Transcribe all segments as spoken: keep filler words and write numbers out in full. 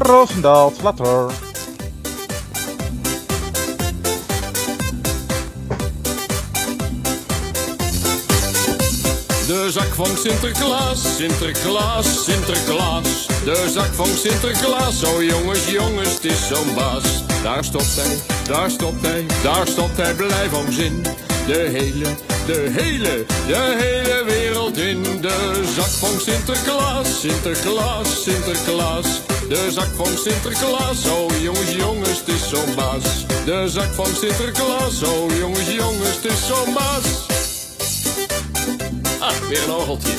Roosendaal Flatter. De zak van Sinterklaas, Sinterklaas, Sinterklaas. De zak van Sinterklaas, oh jongens, jongens, het is zo'n baas. Daar stopt hij, daar stopt hij, daar stopt hij blij van zin. De hele, de hele, de hele wereld in. De zak van Sinterklaas, Sinterklaas, Sinterklaas. De zak van Sinterklaas, oh jongens, jongens, het is zo'n baas. De zak van Sinterklaas, oh jongens, jongens, het is zo'n baas. Ah, weer een orgeltje.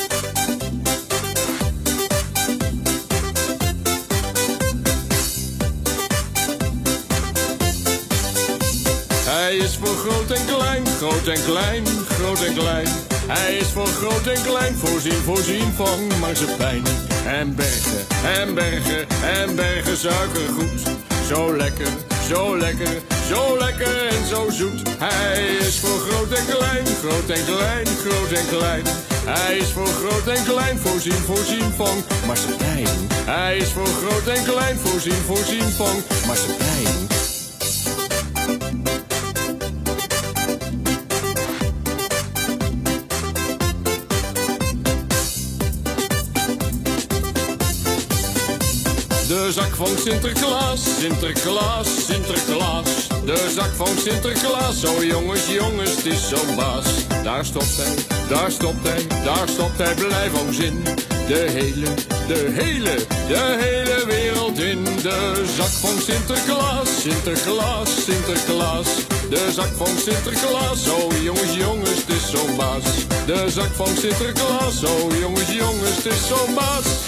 Hij is voor groot en klein, groot en klein, groot en klein. Hij is voor groot en klein, voorzien, voorzien van marsepein. En bergen, en bergen, en bergen suikergoed. Zo lekker, zo lekker, zo lekker en zo zoet. Hij is voor groot en klein, groot en klein, groot en klein. Hij is voor groot en klein, voorzien, voorzien van marsepein. Hij is voor groot en klein, voorzien, voorzien van marsepein. De zak van Sinterklaas, Sinterklaas, Sinterklaas. De zak van Sinterklaas, oh jongens, jongens, het is zo'n baas. Daar stopt hij, daar stopt hij, daar stopt hij blij van zin. De hele, de hele, de hele wereld in. De zak van Sinterklaas, Sinterklaas, Sinterklaas. De zak van Sinterklaas, oh jongens, jongens, het is zo'n baas. De zak van Sinterklaas, oh jongens, jongens, het is zo'n baas.